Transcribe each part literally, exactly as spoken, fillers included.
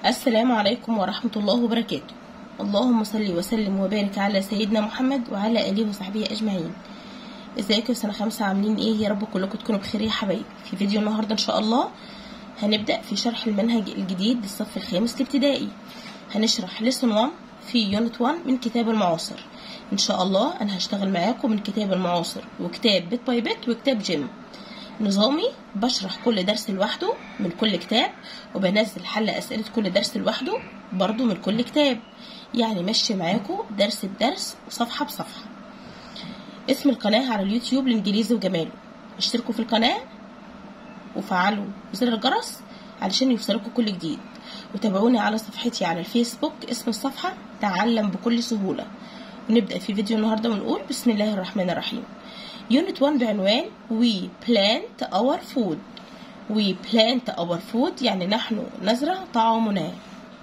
السلام عليكم ورحمة الله وبركاته. اللهم صل وسلم وبارك على سيدنا محمد وعلى آله وصحبه أجمعين. ازيكم سنة خمسة عاملين ايه؟ يا رب كلكم تكونوا بخير يا حبايبي. في فيديو النهاردة ان شاء الله هنبدأ في شرح المنهج الجديد للصف الخامس الابتدائي. هنشرح ليسون واحد في يونت واحد من كتاب المعاصر. ان شاء الله انا هشتغل معاكم من كتاب المعاصر وكتاب بيت باي بيت وكتاب جيم. نظامي بشرح كل درس لوحده من كل كتاب، وبنزل حل أسئلة كل درس لوحده برضو من كل كتاب، يعني ماشي معاكم درس بدرس وصفحة بصفحة. اسم القناة على اليوتيوب الإنجليزي وجماله. اشتركوا في القناة وفعلوا زر الجرس علشان يوصلكم كل جديد، وتابعوني على صفحتي على الفيسبوك اسم الصفحة تعلم بكل سهولة. ونبدأ في فيديو النهاردة ونقول بسم الله الرحمن الرحيم. يونت واحد بعنوان We plant our food. We plant our food يعني نحن نزرع طعامنا.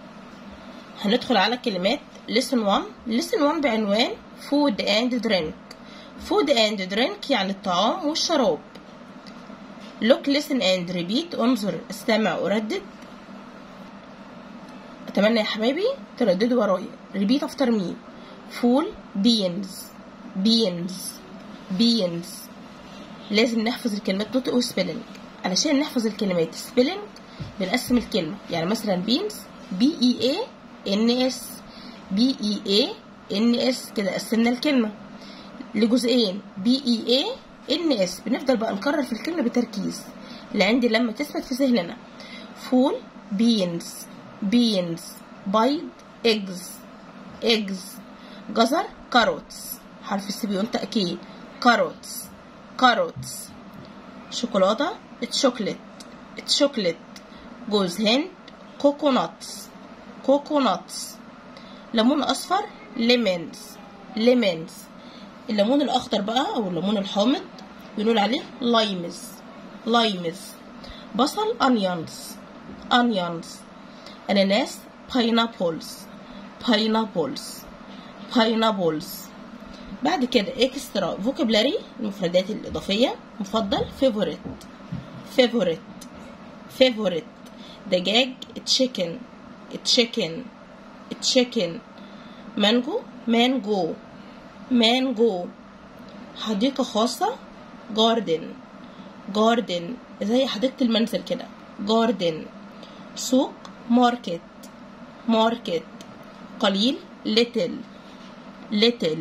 هندخل على كلمات lesson واحد. lesson واحد بعنوان food and drink. food and drink يعني الطعام والشراب. look listen and repeat. انظر استمع وردد. أتمنى يا حبايبي ترددوا ورايا. repeat after me. فول beans beans beans. لازم نحفظ الكلمات نطق وسبيلنج. علشان نحفظ الكلمات سبيلنج بنقسم الكلمة، يعني مثلا بينز بي اي اي ان اس بي اي اي ان اس، كده قسمنا الكلمة لجزئين بي اي اي ان اس. بنفضل بقى نكرر في الكلمة بتركيز لعند لما تثبت في ذهننا. فول بينز بينز. بيض ايجز ايجز. جزر كاروتس، حرف السي بينطق كي كاروتس كاروتس. شوكولاتة تشوكلت تشوكلت. جوز هند كوكوناتس كوكوناتس. ليمون أصفر ليمونز ليمونز. الليمون الأخضر بقى أو الليمون الحامض بنقول عليه لايمز لايمز. بصل أنيونز أنيونز. أناناس باينابلز باينابلز باينابلز. بعد كده اكسترا فوكابلاري المفردات الإضافية. مفضل فيفوريت فيفوريت فيفوريت. دجاج تشيكن تشيكن تشيكن. مانجو مانجو مانجو. حديقة خاصة جاردن جاردن، زي حديقة المنزل كده جاردن. سوق ماركت ماركت. قليل little little.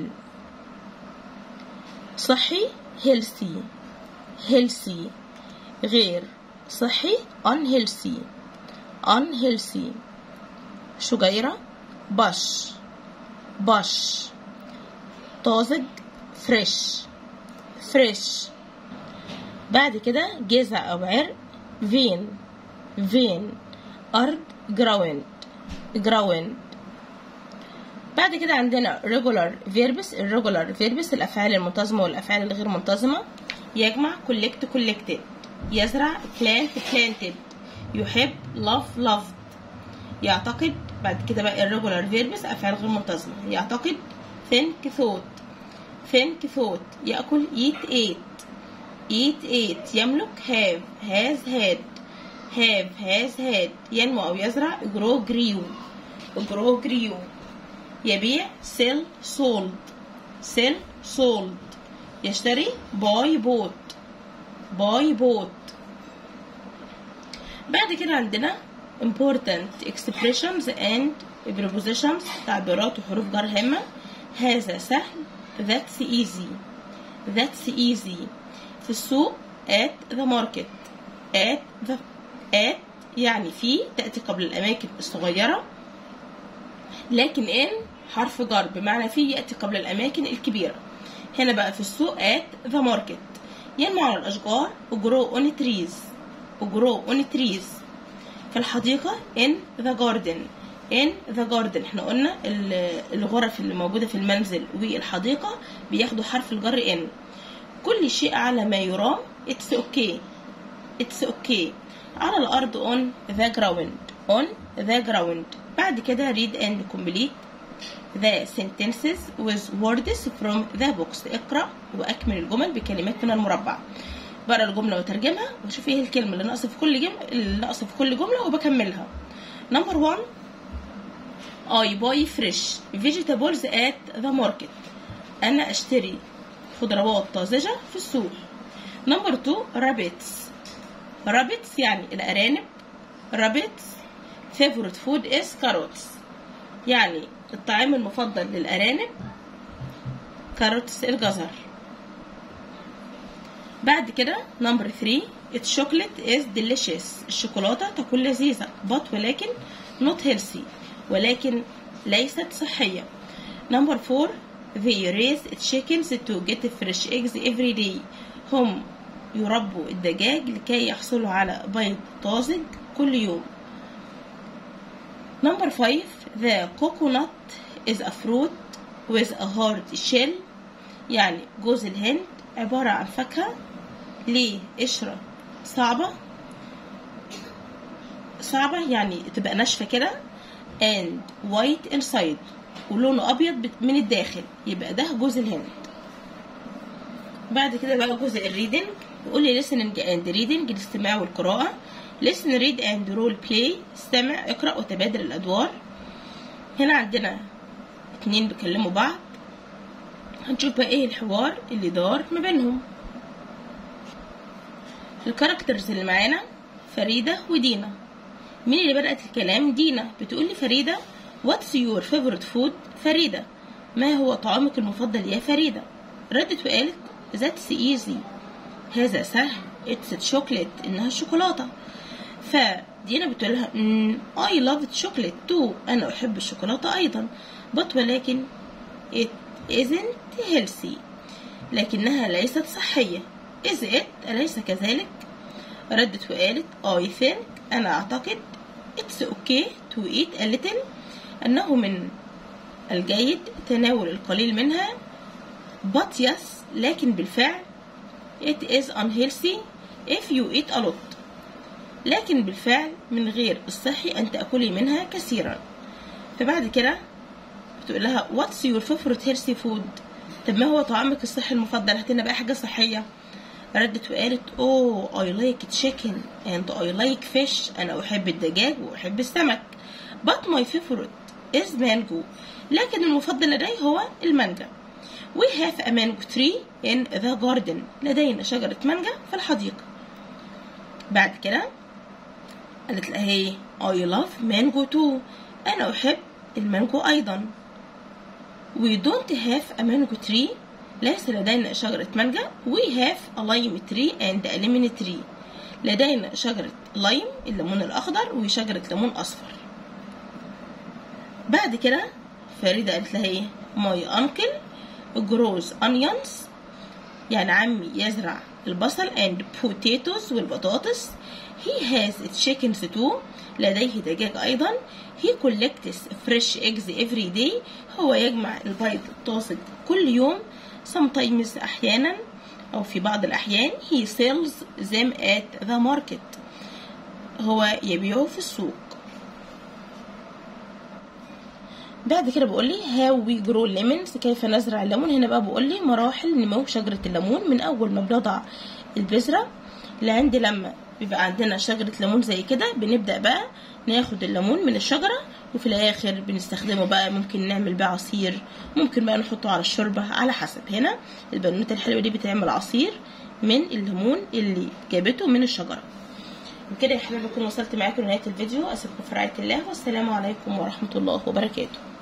صحي healthy healthy. غير صحي unhealthy unhealthy. شجيرة bush bush. طازج fresh fresh. بعد كده جذع أو عرق vein vein. أرض ground ground. بعد كده عندنا regular verbs. الريجولار verbs الأفعال المنتظمة والأفعال الغير منتظمة. يجمع collect collected. يزرع plant planted. يحب love loved. يعتقد بعد كده بقى الريجولار verbs أفعال غير منتظمة. يعتقد think thought think thought. يأكل eat ate eat ate. يملك have has had have has had. ينمو أو يزرع grow grew grow grew. يبيع sell sold sell sold. يشتري buy bought buy bought. بعد كده عندنا important expressions and prepositions تعبيرات وحروف جر هامة. هذا سهل that's easy that's easy. في السوق at the market at the at يعني في تأتي قبل الأماكن الصغيرة، لكن ان حرف جر بمعنى في يأتي قبل الأماكن الكبيرة. هنا بقى في السوق at the market. ينمو على الأشجار grow on trees grow on trees. في الحديقة in the garden in the garden. احنا قلنا الغرف اللي موجودة في المنزل والحديقة بياخدوا حرف الجر in. كل شيء على ما يرام it's okay it's okay. على الأرض on the ground on the ground. بعد كده read and complete the sentences with words from the books. اقرأ وأكمل الجمل بكلمات من المربع. بقرا الجمله وترجمها واشوف ايه الكلمه اللي ناقصه في كل جمله اللي ناقصه في كل جمله وبكملها. نمبر واحد I buy fresh vegetables at the market. أنا أشتري خضروات طازجة في السوق. نمبر اتنين rabbits. rabbits يعني الأرانب. rabbits favorite food is carrots. يعني الطعام المفضل للأرانب carrots الجزر. بعد كده نمبر تلاتة الشوكولات is delicious. الشوكولاتة تكون لذيذة but ولكن not healthy ولكن ليست صحية. نمبر أربعة they raise chickens to get fresh eggs every day. هم يربوا الدجاج لكي يحصلوا على بيض طازج كل يوم. نمبر خمسة the coconut is a fruit with a hard shell. يعني جوز الهند عبارة عن فاكهة ليه قشرة صعبة صعبة يعني تبقى ناشفة كده and white inside ولونه أبيض من الداخل، يبقى ده جوز الهند. بعد كده بقى جزء الريدنج، يقول لي listening and reading الاستماع والقراءة. listen read and role play استمع اقرأ وتبادل الأدوار. هنا عندنا اتنين بيكلموا بعض، هنشوف بقى ايه الحوار اللي دار ما بينهم. الكاركترز اللي معانا فريدة ودينا. مين اللي بدأت الكلام؟ دينا. بتقول لي فريدة what's your favorite food؟ فريدة ما هو طعامك المفضل يا فريدة؟ ردت وقالت that's easy هذا سهل it's chocolate إنها الشوكولاتة. فدينا بتقولها mm, I love chocolate too أنا أحب الشوكولاتة أيضا but ولكن it isn't healthy لكنها ليست صحية. is it أليس كذلك؟ ردت وقالت I think أنا أعتقد it's okay to eat a little أنه من الجيد تناول القليل منها but yes لكن بالفعل it is unhealthy if you eat a lot لكن بالفعل من غير الصحي أن تأكلي منها كثيرا. فبعد كده بتقول لها what's your favorite healthy food؟ طب ما هو طعامك الصحي المفضل؟ هاتلنا بقى حاجة صحية. ردت وقالت oh I like chicken and I like fish أنا أحب الدجاج وأحب السمك but my favorite is mango لكن المفضل لدي هو المانجا. we have a mango tree in the garden لدينا شجرة مانجا في الحديقة. بعد كده قالت لها هي I love mango too أنا أحب المانجو أيضا. we don't have a mango tree ليس لدينا شجرة مانجا we have a lime tree and a lemon tree لدينا شجرة لايم الليمون الأخضر وشجرة ليمون أصفر. بعد كده فريدة قالت لها ايه my uncle grows onions يعني عمي يزرع البصل and potatoes والبطاطس. he has chickens too لديه دجاج أيضا. he collects fresh eggs every day هو يجمع البيض الطازج كل يوم. sometimes أحيانا أو في بعض الأحيان he sells them at the market هو يبيعه في السوق. بعد كده بقول لي how we grow lemons كيف نزرع الليمون. هنا بقى بقول لي مراحل نمو شجرة الليمون من أول ما بنضع البذرة لعند لما بيبقى عندنا شجرة ليمون زي كده بنبدأ بقى ناخد الليمون من الشجرة وفي الآخر بنستخدمه بقى ممكن نعمل بقى عصير ممكن بقى نحطه على الشوربة على حسب. هنا البنوتة الحلوة دي بتعمل عصير من الليمون اللي جابته من الشجرة. وكده يا حبايبي أكون وصلت معاكم لنهاية الفيديو. أسيبكم في رعاية الله والسلام عليكم ورحمة الله وبركاته.